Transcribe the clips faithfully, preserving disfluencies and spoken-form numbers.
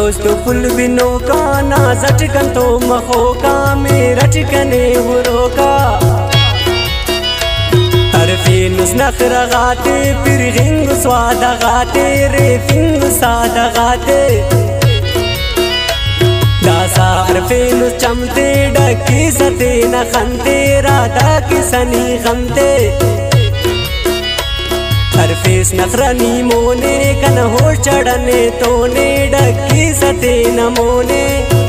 दोस्त पुल बिनो का ना झटकन तो मखो का मेरा ठिकने हुरो का हर फिनुस नखरा गाते फिर हिंग स्वादा गाते रे फिंग सादा गाते दासार फिनुस चमते डकी सते न खनते राधा की सनी गमते हर फेस नखरानी मोने कन हो चढ़ने तोने डकी सते न मोने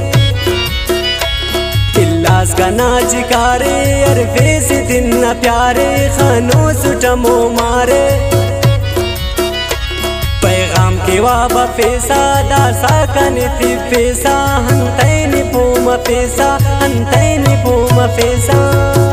इल्लास का नाच कारे हर फेस दिन न प्यारे खानो सुटमो मारे पैगाम के वाबा फेसा दासा कनिति फेसा हंतैनि पोम फेसा हंतैनि पोम फेसा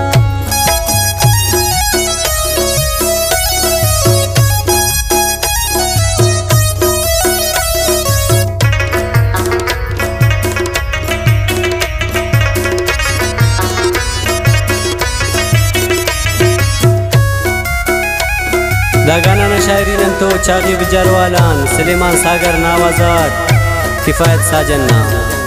दागाना न शायरीन तो चागी बिजारवालान सलेमान सागर नावाजात किफायत साजन्ना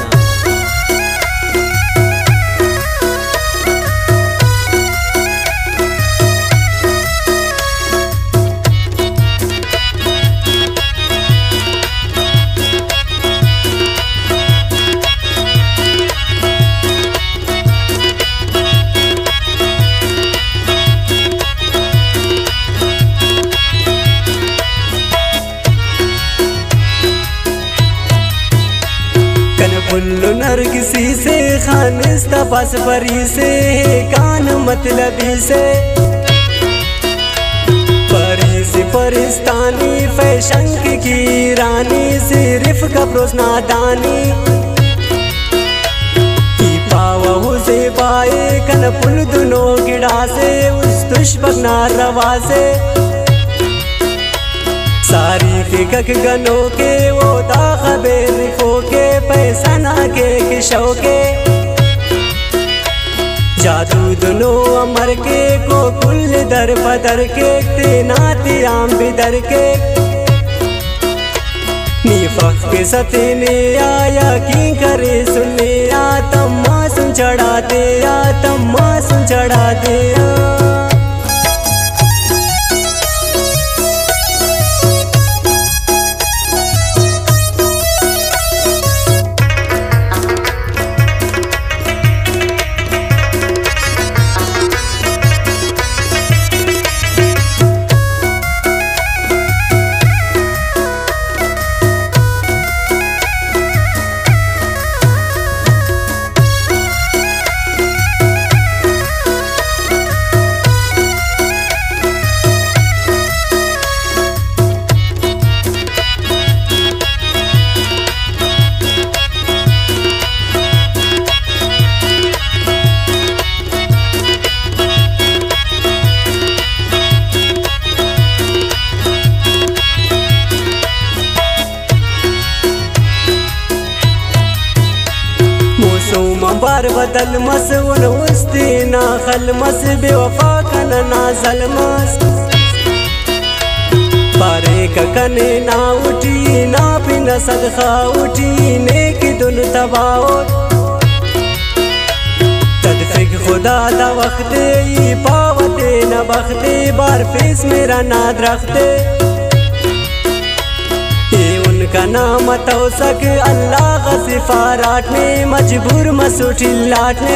कुल्लू नरगिसी से खानिस्ता पास परी से कान मतलबी से परी से परिस्तानी फैशन की रानी सिर्फ कपरोस नादानी पावा से पाए कन पुल दुनो गिड़ा से उस दुश्मन रवा से सारी के गग गनो के वो दाखबे रिखो के पैसा ना के किशो के जादू दुनो अमर के को कुल दर पदर के तेना तियाम बिदर के नीफक के सतीने आया की करे सुने आ तम्मा सुन चढ़ा दे आ तम्मा सुन चढ़ा दे आ बार बदल मस उन उस्ती ना खल मस बेवफा कन ना जलमस पारे कने ना उठी ना पिन सदखा उठी नेक दुन तबाओ तदफिक खुदा दा वक्ते ई पावते न बखते बार फेस मेरा नाद रखते का नाम तो सक अल्लाह का सिफारात में मजबूर मसूठी लाटने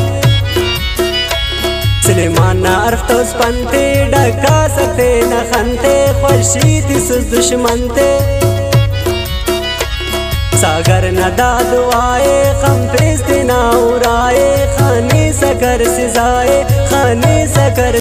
सलेमान ना अर्फ तो स्पंते डका सकते न खनते खुर्शीद सुस दुश्मनते सागर न दादुआए खम पेस्ते ना उड़ाए खाने सकर सिजाए खाने सकर